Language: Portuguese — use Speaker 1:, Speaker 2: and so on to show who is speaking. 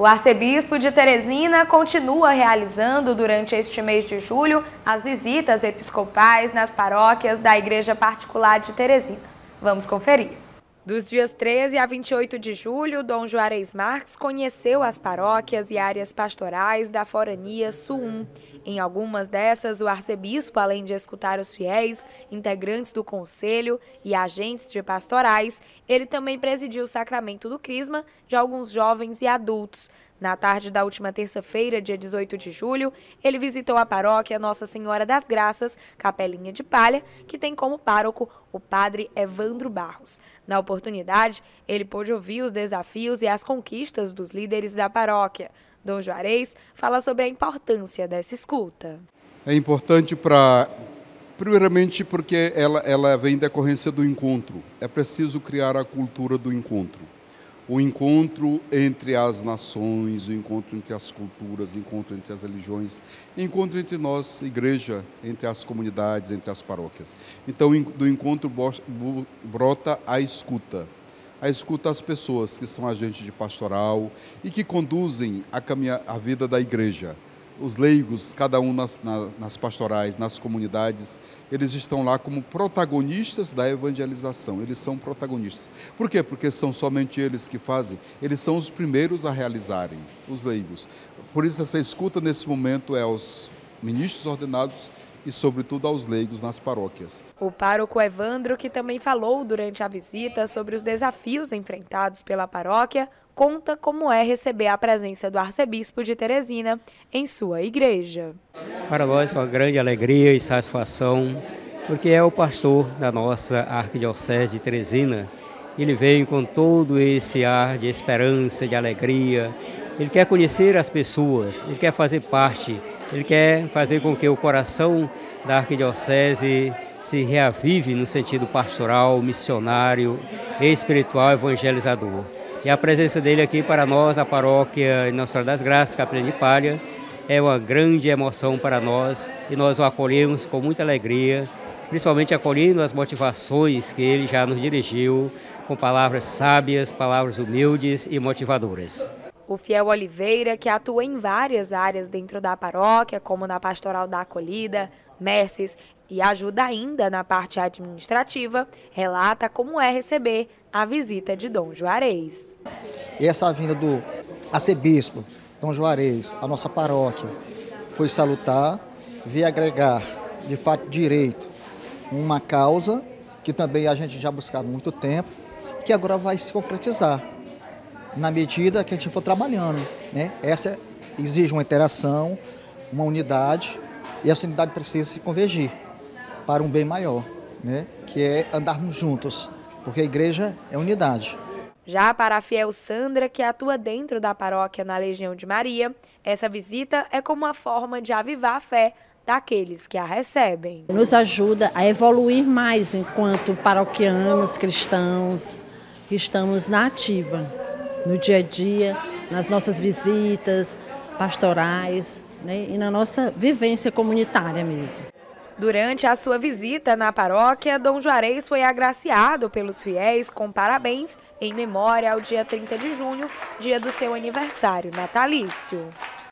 Speaker 1: O arcebispo de Teresina continua realizando durante este mês de julho as visitas episcopais nas paróquias da Igreja Particular de Teresina. Vamos conferir. Dos dias 13 a 28 de julho, Dom Juarez Marques conheceu as paróquias e áreas pastorais da Forania Sul 1. Em algumas dessas, o arcebispo, além de escutar os fiéis, integrantes do conselho e agentes de pastorais, ele também presidiu o sacramento do crisma de alguns jovens e adultos. Na tarde da última terça-feira, dia 18 de julho, ele visitou a paróquia Nossa Senhora das Graças, Capelinha de Palha, que tem como pároco o padre Evandro Barros. Na oportunidade, ele pôde ouvir os desafios e as conquistas dos líderes da paróquia. Dom Juarez fala sobre a importância dessa escuta.
Speaker 2: É importante primeiramente porque ela vem em decorrência do encontro. É preciso criar a cultura do encontro. O encontro entre as nações, o encontro entre as culturas, o encontro entre as religiões, o encontro entre nós, igreja, entre as comunidades, entre as paróquias. Então, do encontro brota a escuta às pessoas que são agentes de pastoral e que conduzem a vida da igreja. Os leigos, cada um nas pastorais, nas comunidades, eles estão lá como protagonistas da evangelização, eles são protagonistas. Por quê? Porque são somente eles que fazem, eles são os primeiros a realizarem, os leigos. Por isso essa escuta nesse momento é aos ministros ordenados e, sobretudo, aos leigos nas paróquias.
Speaker 1: O pároco Evandro, que também falou durante a visita sobre os desafios enfrentados pela paróquia, conta como é receber a presença do arcebispo de Teresina em sua igreja.
Speaker 3: Para nós é uma grande alegria e satisfação, porque é o pastor da nossa arquidiocese de Teresina. Ele vem com todo esse ar de esperança, de alegria. Ele quer conhecer as pessoas, ele quer fazer parte, ele quer fazer com que o coração da arquidiocese se reavive no sentido pastoral, missionário, espiritual, evangelizador. E a presença dele aqui para nós, na paróquia Nossa Senhora das Graças, Capelinha de Palha, é uma grande emoção para nós e nós o acolhemos com muita alegria, principalmente acolhendo as motivações que ele já nos dirigiu com palavras sábias, palavras humildes e motivadoras.
Speaker 1: O fiel Oliveira, que atua em várias áreas dentro da paróquia, como na pastoral da acolhida, messes e ajuda ainda na parte administrativa, relata como é receber a visita de Dom Juarez.
Speaker 4: Essa vinda do arcebispo Dom Juarez à nossa paróquia foi salutar, veio agregar de fato direito uma causa que também a gente já buscava há muito tempo, que agora vai se concretizar na medida que a gente for trabalhando, né? Essa exige uma interação, uma unidade, e essa unidade precisa se convergir para um bem maior, né? Que é andarmos juntos, porque a igreja é unidade.
Speaker 1: Já para a fiel Sandra, que atua dentro da paróquia na Legião de Maria, essa visita é como uma forma de avivar a fé daqueles que a recebem.
Speaker 5: Nos ajuda a evoluir mais enquanto paroquianos cristãos que estamos na ativa, no dia a dia, nas nossas visitas pastorais, né, e na nossa vivência comunitária mesmo.
Speaker 1: Durante a sua visita na paróquia, Dom Juarez foi agraciado pelos fiéis com parabéns em memória ao dia 30 de junho, dia do seu aniversário natalício.